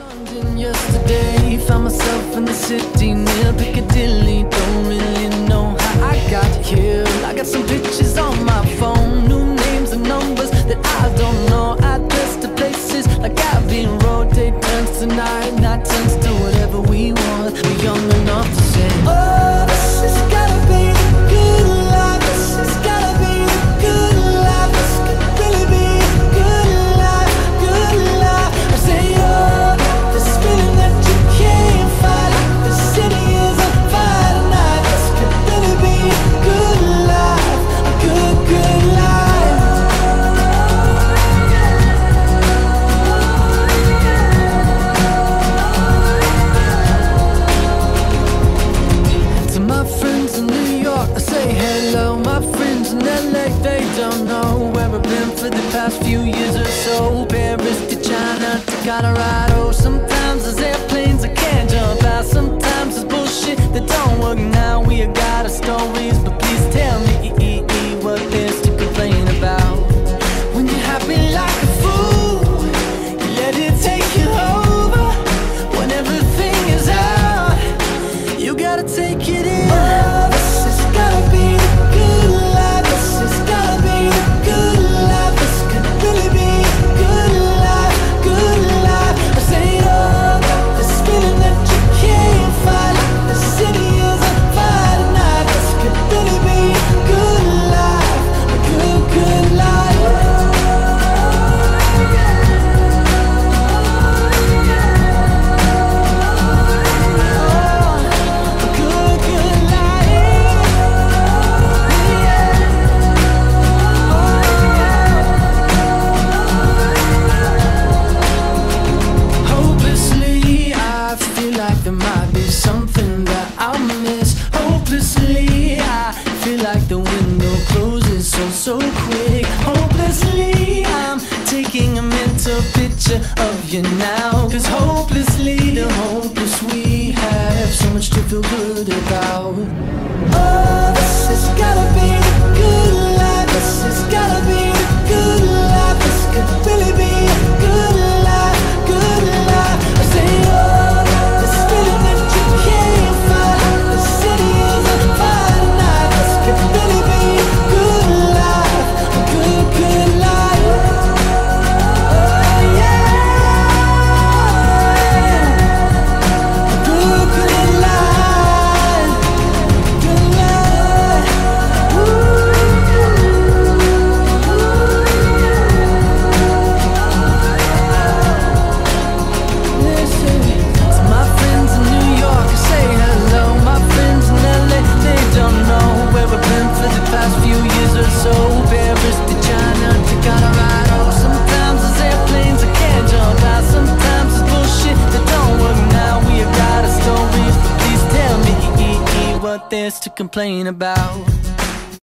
London yesterday, found myself in the city near Piccadilly. Don't really know how I got here. I got some pictures on my phone, new names and numbers that I don't know. Address to places like Abbey Road. Day turns to night, night turns to whatever we want. We're young enough to say, oh, this has gotta be the good life. This has gotta be the good life. This could really be the good life, good life. I say, oh, this feeling that you can't fight. The city is on fire tonight. This could really be a good life, a good, good life. To my friends in New York, I say hello. My friends in LA, they don't know where I've been for the past few years or so. Paris to China to Colorado. Sometimes there's airplanes I can't jump out. Sometimes there's bullshit that don't work. Now we got our stories, but please tell me what there's to complain about. When you're happy like a fool, you let it take you over. When everything is out, you gotta take it in. Oh, this has gotta be the good life. This has gotta be the good life. This could really be a good life, good life. I say, oh, this feeling that you can't fight. The city is on fire tonight. This could really be a good life, a good, good life. Hopelessly, I feel like there might be something that I miss. Hopelessly, I feel like the window closes so quick. Hopelessly, I'm taking a mental picture of you now. 'Cause hopelessly, the hopeless we have so much to feel good about. Oh, this has gotta be the good life. This has gotta be the good life. This could really be a good life, good life. I say, oh, this feeling that you can't fight. The city is on fire tonight. This could really be a good life, a good, good life. Oh, yeah, a good, good life, good life. Listen, to my friends in New York, I say hello. My friends in LA, they don't know where I've been for the past few years or so. Paris to China to Colorado. Sometimes there's airplanes I can't jump out. Sometimes it's bullshit that don't work. Now we got our stories, but please tell me what there's to complain about.